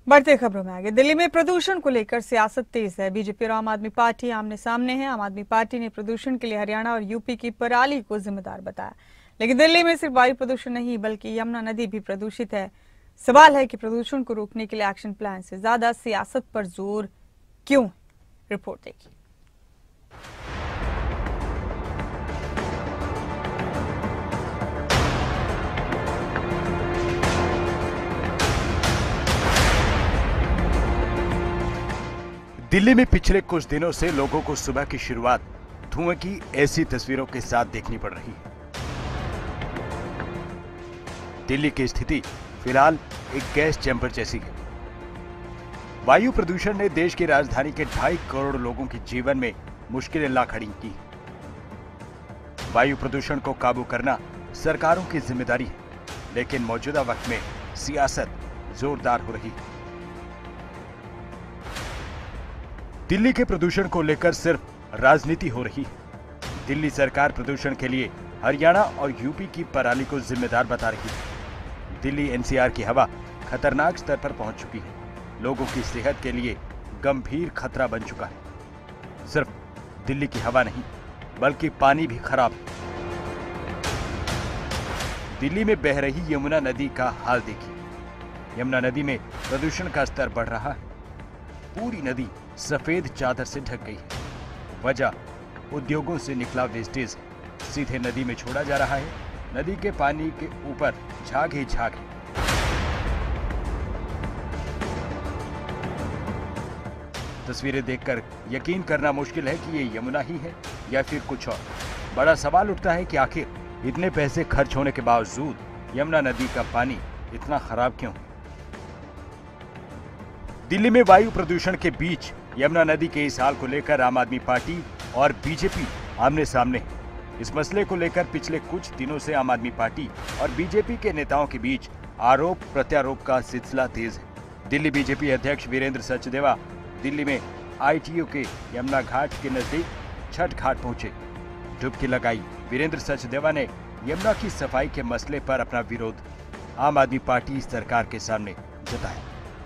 बढ़ते खबरों में आगे। दिल्ली में प्रदूषण को लेकर सियासत तेज है। बीजेपी और आम आदमी पार्टी आमने सामने हैं। आम आदमी पार्टी ने प्रदूषण के लिए हरियाणा और यूपी की पराली को जिम्मेदार बताया, लेकिन दिल्ली में सिर्फ वायु प्रदूषण नहीं बल्कि यमुना नदी भी प्रदूषित है। सवाल है कि प्रदूषण को रोकने के लिए एक्शन प्लान से ज्यादा सियासत पर जोर क्यों? रिपोर्ट देखिए। दिल्ली में पिछले कुछ दिनों से लोगों को सुबह की शुरुआत धुएं की ऐसी तस्वीरों के साथ देखनी पड़ रही है। दिल्ली की स्थिति फिलहाल एक गैस चैंबर जैसी है। वायु प्रदूषण ने देश की राजधानी के 2.5 करोड़ लोगों के जीवन में मुश्किलें ला खड़ी की। वायु प्रदूषण को काबू करना सरकारों की जिम्मेदारी है, लेकिन मौजूदा वक्त में सियासत जोरदार हो रही है। दिल्ली के प्रदूषण को लेकर सिर्फ राजनीति हो रही है। दिल्ली सरकार प्रदूषण के लिए हरियाणा और यूपी की पराली को जिम्मेदार बता रही है। दिल्ली एनसीआर की हवा खतरनाक स्तर पर पहुंच चुकी है। लोगों की सेहत के लिए गंभीर खतरा बन चुका है। सिर्फ दिल्ली की हवा नहीं बल्कि पानी भी खराब है। दिल्ली में बह रही यमुना नदी का हाल देखिए। यमुना नदी में प्रदूषण का स्तर बढ़ रहा है। पूरी नदी सफेद चादर से ढक गई है। वजह उद्योगों से निकला वेस्टेज सीधे नदी में छोड़ा जा रहा है। नदी के पानी के ऊपर झाग ही झाग है। तस्वीरें देखकर यकीन करना मुश्किल है कि ये यमुना ही है या फिर कुछ और। बड़ा सवाल उठता है कि आखिर इतने पैसे खर्च होने के बावजूद यमुना नदी का पानी इतना खराब क्यों है? दिल्ली में वायु प्रदूषण के बीच यमुना नदी के इस हाल को लेकर आम आदमी पार्टी और बीजेपी आमने सामने है। इस मसले को लेकर पिछले कुछ दिनों से आम आदमी पार्टी और बीजेपी के नेताओं के बीच आरोप प्रत्यारोप का सिलसिला तेज है। दिल्ली बीजेपी अध्यक्ष वीरेंद्र सचदेवा दिल्ली में आईटीओ के यमुना घाट के नजदीक छठ घाट पहुंचे। डुबकी लगाई। वीरेंद्र सचदेवा ने यमुना की सफाई के मसले पर अपना विरोध आम आदमी पार्टी सरकार के सामने जताया।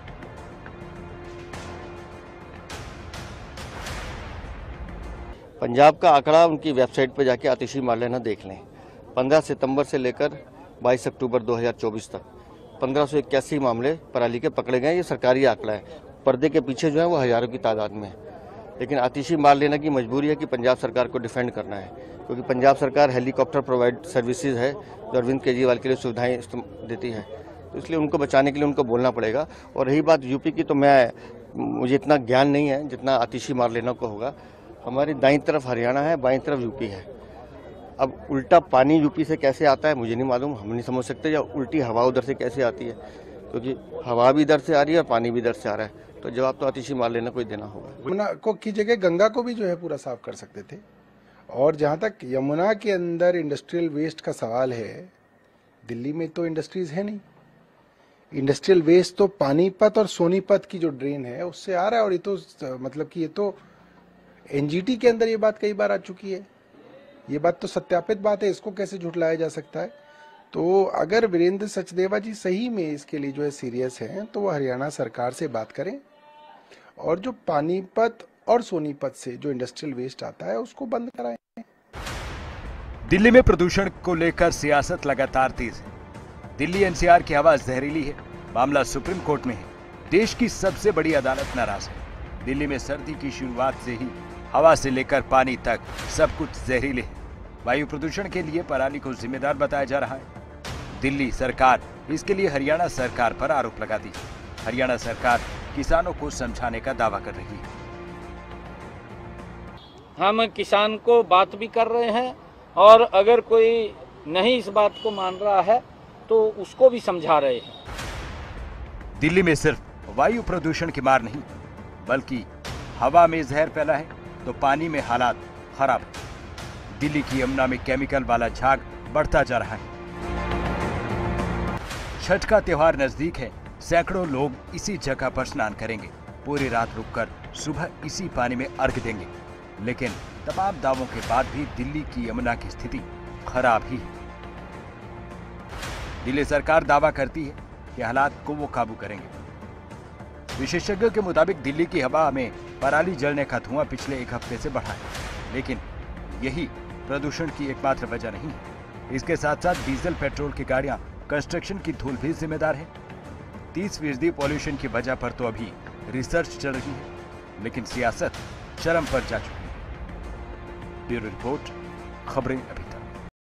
पंजाब का आंकड़ा उनकी वेबसाइट पर जाके आतिशी मार लेना देख लें। 15 सितंबर से लेकर 22 अक्टूबर 2024 तक 1581 मामले पराली के पकड़े गए। ये सरकारी आंकड़ा है। पर्दे के पीछे जो है वो हजारों की तादाद में है। लेकिन आतिशी मार लेने की मजबूरी है कि पंजाब सरकार को डिफेंड करना है, क्योंकि पंजाब सरकार हेलीकॉप्टर प्रोवाइड सर्विसेज है जो अरविंद केजरीवाल के लिए सुविधाएं देती है। तो इसलिए उनको बचाने के लिए उनको बोलना पड़ेगा। और रही बात यूपी की, तो मुझे इतना ज्ञान नहीं है जितना आतिशी मार लेना को होगा। हमारी दाईं तरफ हरियाणा है, बाईं तरफ यूपी है। अब उल्टा पानी यूपी से कैसे आता है मुझे नहीं मालूम, हम नहीं समझ सकते। या उल्टी हवा उधर से कैसे आती है, क्योंकि हवा भी इधर से आ रही है और पानी भी इधर से आ रहा है। तो जवाब तो आतिशी मार लेना कोई देना होगा। यमुना को की जगह गंगा को भी जो है पूरा साफ कर सकते थे। और जहाँ तक यमुना के अंदर इंडस्ट्रियल वेस्ट का सवाल है, दिल्ली में तो इंडस्ट्रीज है नहीं। इंडस्ट्रियल वेस्ट तो पानीपत और सोनीपत की जो ड्रेन है उससे आ रहा है। और ये तो मतलब कि ये तो एनजीटी के अंदर ये बात कई बार आ चुकी है। ये बात तो सत्यापित बात है, इसको कैसे झुठलाया जा सकता है? तो अगर वीरेंद्र सचदेवा जी सही में इसके लिए जो है सीरियस हैं तो वो हरियाणा सरकार से बात करें और जो पानीपत और सोनीपत से जो इंडस्ट्रियल वेस्ट आता है उसको बंद कराएं। दिल्ली में प्रदूषण को लेकर सियासत लगातार तेज है। दिल्ली एनसीआर की हवा जहरीली है। मामला सुप्रीम कोर्ट में है। देश की सबसे बड़ी अदालत नाराज है। दिल्ली में सर्दी की शुरुआत से ही हवा से लेकर पानी तक सब कुछ जहरीले है। वायु प्रदूषण के लिए पराली को जिम्मेदार बताया जा रहा है। दिल्ली सरकार इसके लिए हरियाणा सरकार पर आरोप लगाती है। हरियाणा सरकार किसानों को समझाने का दावा कर रही है। हम किसान को बात भी कर रहे हैं और अगर कोई नहीं इस बात को मान रहा है तो उसको भी समझा रहे हैं। दिल्ली में सिर्फ वायु प्रदूषण की मार नहीं बल्कि हवा में जहर फैला है तो पानी में हालात खराब है। दिल्ली की यमुना में केमिकल वाला झाग बढ़ता जा रहा है। छठ का त्योहार नजदीक है। सैकड़ों लोग इसी जगह पर स्नान करेंगे। पूरी रात रुककर सुबह इसी पानी में अर्घ देंगे। लेकिन तमाम दावों के बाद भी दिल्ली की यमुना की स्थिति खराब ही है। दिल्ली सरकार दावा करती है कि हालात को वो काबू करेंगे, विशेषज्ञों के मुताबिक दिल्ली की हवा में पराली जलने का धुआं पिछले एक हफ्ते से बढ़ा है, लेकिन यही प्रदूषण की एकमात्र वजह नहीं है। इसके साथ साथ डीजल पेट्रोल की गाड़ियां, कंस्ट्रक्शन की धूल भी जिम्मेदार है। 30% पॉल्यूशन की वजह पर तो अभी रिसर्च चल रही है, लेकिन सियासत चरम पर जा चुकी है। ब्यूरो रिपोर्ट, खबरें अभी।